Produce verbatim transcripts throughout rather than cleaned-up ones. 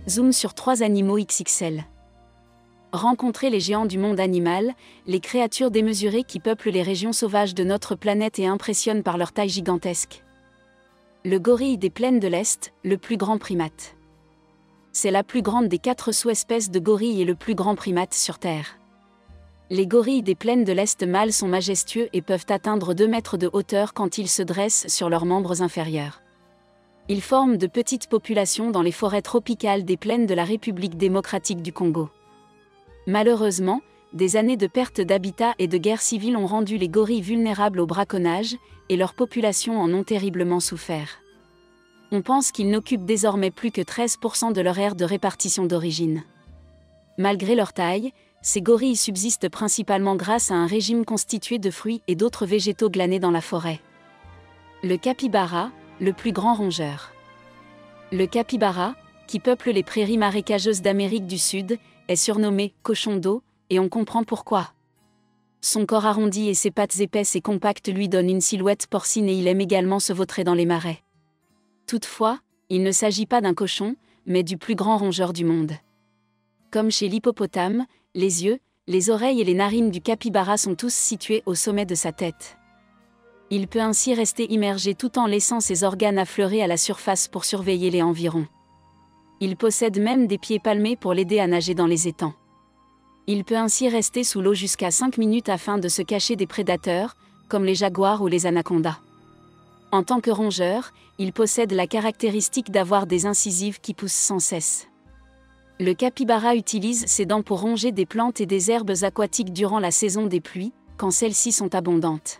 zoom sur trois animaux X X L. Rencontrez les géants du monde animal, les créatures démesurées qui peuplent les régions sauvages de notre planète et impressionnent par leur taille gigantesque. Le gorille des plaines de l'Est, le plus grand primate. C'est la plus grande des quatre sous-espèces de gorilles et le plus grand primate sur Terre. Les gorilles des plaines de l'Est mâles sont majestueux et peuvent atteindre deux mètres de hauteur quand ils se dressent sur leurs membres inférieurs. Ils forment de petites populations dans les forêts tropicales des plaines de la République démocratique du Congo. Malheureusement, des années de perte d'habitat et de guerre civile ont rendu les gorilles vulnérables au braconnage, et leurs populations en ont terriblement souffert. On pense qu'ils n'occupent désormais plus que treize pour cent de leur aire de répartition d'origine. Malgré leur taille, ces gorilles subsistent principalement grâce à un régime constitué de fruits et d'autres végétaux glanés dans la forêt. Le capybara, le plus grand rongeur. Le capybara, qui peuple les prairies marécageuses d'Amérique du Sud, est surnommé « cochon d'eau », et on comprend pourquoi. Son corps arrondi et ses pattes épaisses et compactes lui donnent une silhouette porcine et il aime également se vautrer dans les marais. Toutefois, il ne s'agit pas d'un cochon, mais du plus grand rongeur du monde. Comme chez l'hippopotame, les yeux, les oreilles et les narines du capybara sont tous situés au sommet de sa tête. Il peut ainsi rester immergé tout en laissant ses organes affleurer à la surface pour surveiller les environs. Il possède même des pieds palmés pour l'aider à nager dans les étangs. Il peut ainsi rester sous l'eau jusqu'à cinq minutes afin de se cacher des prédateurs, comme les jaguars ou les anacondas. En tant que rongeur, il possède la caractéristique d'avoir des incisives qui poussent sans cesse. Le capybara utilise ses dents pour ronger des plantes et des herbes aquatiques durant la saison des pluies, quand celles-ci sont abondantes.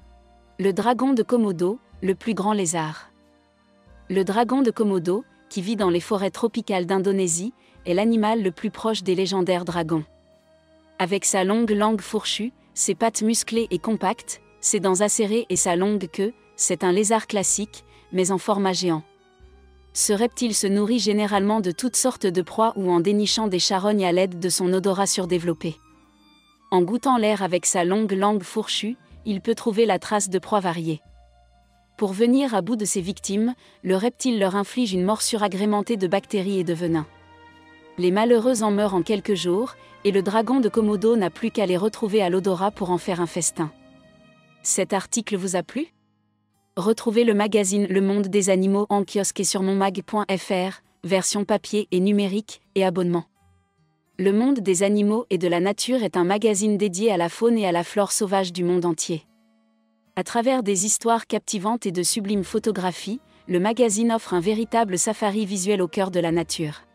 Le dragon de Komodo, le plus grand lézard. Le dragon de Komodo, qui vit dans les forêts tropicales d'Indonésie, est l'animal le plus proche des légendaires dragons. Avec sa longue langue fourchue, ses pattes musclées et compactes, ses dents acérées et sa longue queue, c'est un lézard classique, mais en format géant. Ce reptile se nourrit généralement de toutes sortes de proies ou en dénichant des charognes à l'aide de son odorat surdéveloppé. En goûtant l'air avec sa longue langue fourchue, il peut trouver la trace de proies variées. Pour venir à bout de ses victimes, le reptile leur inflige une morsure agrémentée de bactéries et de venin. Les malheureux en meurent en quelques jours, et le dragon de Komodo n'a plus qu'à les retrouver à l'odorat pour en faire un festin. Cet article vous a plu ? Retrouvez le magazine Le Monde des Animaux en kiosque et sur monmag point f r, version papier et numérique, et abonnement. Le Monde des Animaux et de la Nature est un magazine dédié à la faune et à la flore sauvage du monde entier. À travers des histoires captivantes et de sublimes photographies, le magazine offre un véritable safari visuel au cœur de la nature.